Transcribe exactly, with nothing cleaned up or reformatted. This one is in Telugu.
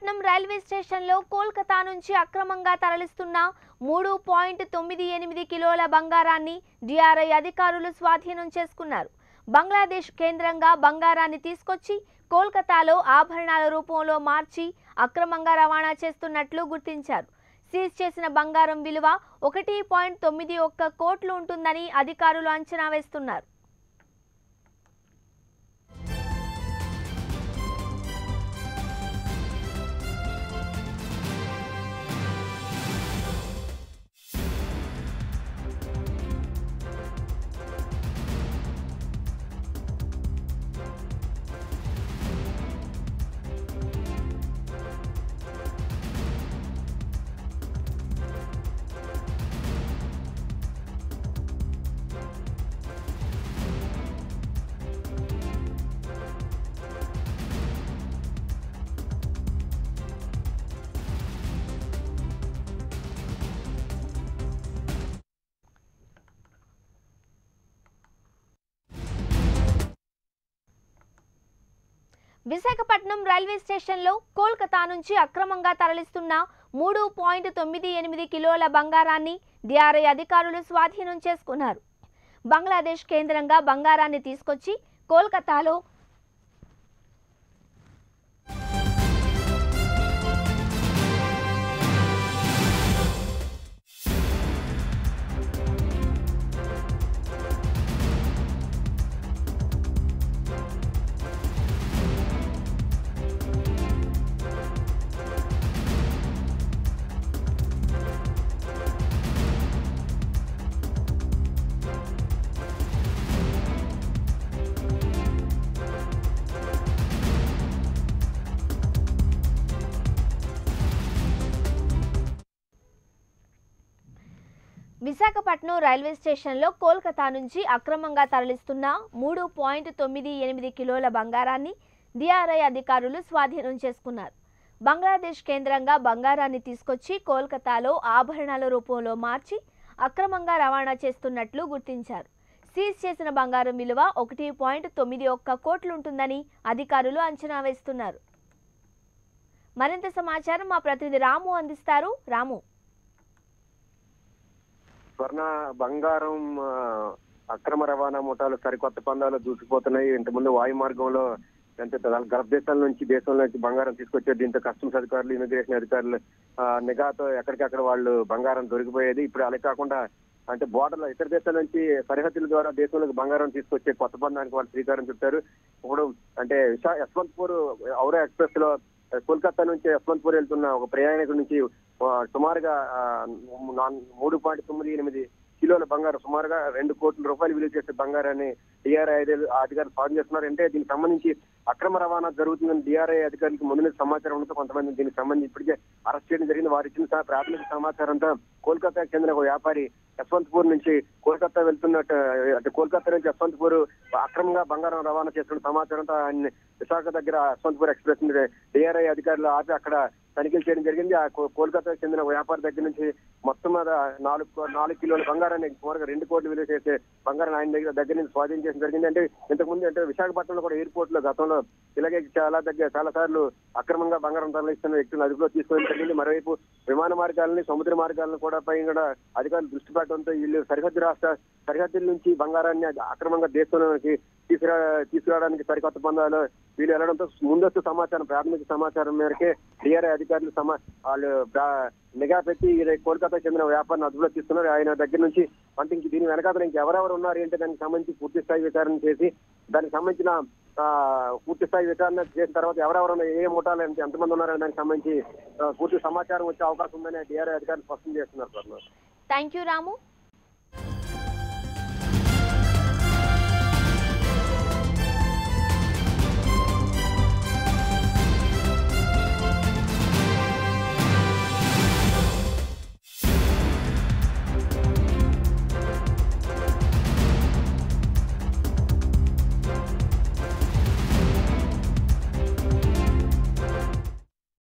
విశాఖపట్నం రైల్వే స్టేషన్లో కోల్కతా నుంచి అక్రమంగా తరలిస్తున్న మూడు పాయింట్ తొమ్మిది ఎనిమిది కిలోల బంగారాన్ని డిఆర్ఐ అధికారులు స్వాధీనం చేసుకున్నారు. బంగ్లాదేశ్ కేంద్రంగా బంగారాన్ని తీసుకొచ్చి కోల్కతాలో ఆభరణాల రూపంలో మార్చి అక్రమంగా రవాణా చేస్తున్నట్లు గుర్తించారు. సీజ్ చేసిన బంగారం విలువ ఒకటి పాయింట్ తొమ్మిది ఒక్క కోట్లు ఉంటుందని అధికారులు అంచనా వేస్తున్నారు. విశాఖపట్నం రైల్వే స్టేషన్లో కోల్కతా నుంచి అక్రమంగా తరలిస్తున్న మూడు పాయింట్ తొమ్మిది ఎనిమిది కిలోల బంగారాన్ని డిఆర్ఐ అధికారులు స్వాధీనం చేసుకున్నారు. బంగ్లాదేశ్ కేంద్రంగా బంగారాన్ని తీసుకొచ్చి కోల్కతాలో విశాఖపట్నం రైల్వే స్టేషన్లో కోల్కతా నుంచి అక్రమంగా తరలిస్తున్న మూడు పాయింట్ తొమ్మిది ఎనిమిది కిలోల బంగారాన్ని డిఆర్ఐ అధికారులు స్వాధీనం చేసుకున్నారు. బంగ్లాదేశ్ కేంద్రంగా బంగారాన్ని తీసుకొచ్చి కోల్కతాలో ఆభరణాల రూపంలో మార్చి అక్రమంగా రవాణా చేస్తున్నట్లు గుర్తించారు. సీజ్ చేసిన బంగారం విలువ ఒకటి పాయింట్ తొమ్మిది ఒక్క కోట్లుంటుందని అధికారులు అంచనా వేస్తున్నారు. మరింత సమాచారం మా ప్రతినిధి రాము అందిస్తారు. రాము, స్వర్ణ బంగారం అక్రమ రవాణా ముఠాలు సరికొత్త పందాలు దూసుకుపోతున్నాయి. ఇంతకుముందు వాయు మార్గంలో అంటే గల్ఫ్ దేశాల నుంచి దేశంలో నుంచి బంగారం తీసుకొచ్చే దీంతో కస్టమ్స్ అధికారులు, ఇమిగ్రేషన్ అధికారులు నిఘాతో ఎక్కడికక్కడ వాళ్ళు బంగారం దొరికిపోయేది. ఇప్పుడు అలా కాకుండా అంటే బోర్డర్లో ఇతర దేశాల నుంచి సరిహద్దుల ద్వారా దేశంలోకి బంగారం తీసుకొచ్చే కొత్త పందానికి వాళ్ళు శ్రీకారం చుట్టారు. ఇప్పుడు అంటే విశా యశ్వంత్పూర్ హౌరా ఎక్స్ప్రెస్ లో కోల్కతా నుంచి యశ్వంత్పూర్ వెళ్తున్న ఒక ప్రయాణికుడి నుంచి సుమారుగా మూడు పాయింట్ తొమ్మిది ఎనిమిది కిలోల బంగారం, సుమారుగా రెండు కోట్ల రూపాయలు విలువ చేసే బంగారాన్ని డిఆర్ఐ అధికారులు స్వాధీనం చేస్తున్నారు. అంటే దీనికి సంబంధించి అక్రమ రవాణా జరుగుతుందని డిఆర్ఐ అధికారులకు ముందు సమాచారం ఉండటం కొంతమంది దీనికి సంబంధించి ఇప్పటికే అరెస్ట్ చేయడం జరిగింది. వారు ఇచ్చిన ప్రాథమిక సమాచారంతో కోల్కతాకు చెందిన ఒక వ్యాపారి యశ్వంత్పూర్ నుంచి కోల్కతా వెళ్తున్నట్టు అంటే కోల్కతా నుంచి యశ్వంత్పూర్ అక్రమంగా బంగారం రవాణా చేస్తున్న సమాచారంతో ఆయన విశాఖ దగ్గర యశ్వంత్పూర్ ఎక్స్ప్రెస్ డిఆర్ఐ అధికారులు ఆపి అక్కడ తనిఖీలు చేయడం జరిగింది. ఆ కోల్కతాకు చెందిన వ్యాపారి దగ్గర నుంచి మొత్తం మీద నాలుగు నాలుగు కిలోల బంగారాన్ని సుమారుగా రెండు కోట్లు విలువ చేసే బంగారం ఆయన దగ్గర దగ్గర నుంచి స్వాధీనం చేయడం జరిగింది. అంటే ఇంతకుముందు అంటే విశాఖపట్నంలో కూడా ఎయిర్పోర్ట్ లో గతంలో ఇలాగే చాలా దగ్గర చాలా సార్లు అక్రమంగా బంగారం తరలిస్తున్న వ్యక్తులను అదుపులో తీసుకోవడం జరిగింది. మరోవైపు విమాన మార్గాలని, సముద్ర మార్గాలను కూడా పై కూడా అధికారులు దృష్టి పెట్టడంతో వీళ్ళు సరిహద్దు రాష్ట్ర సరిహద్దుల నుంచి బంగారాన్ని అక్రమంగా దేశంలోకి తీసుకురా తీసుకురావడానికి సరికొత్త పందాలు వీళ్ళు వెళ్లడంతో ముందస్తు సమాచారం ప్రాథమిక సమాచారం మేరకే డిఆర్ఐ అధికారులు సమా వాళ్ళు నిఘా పెట్టి కోల్కతా చెందిన వ్యాపారాన్ని అదుపులో తీసుకున్నారు. ఆయన దగ్గర నుంచి అంటే ఇంక దీని వెనకాల ఇంకెవరెవరు ఉన్నారు ఏంటి దానికి సంబంధించి పూర్తి స్థాయి విచారణ చేసి దానికి సంబంధించిన పూర్తి స్థాయి విచారణ చేసిన తర్వాత ఎవరెవరు ఏ ముఠాలు ఎంతమంది ఉన్నారని దానికి సంబంధించి పూర్తి సమాచారం వచ్చే అవకాశం ఉందని డిఆర్ఐ అధికారులు స్పష్టం చేస్తున్నారు. Thank you Ramu.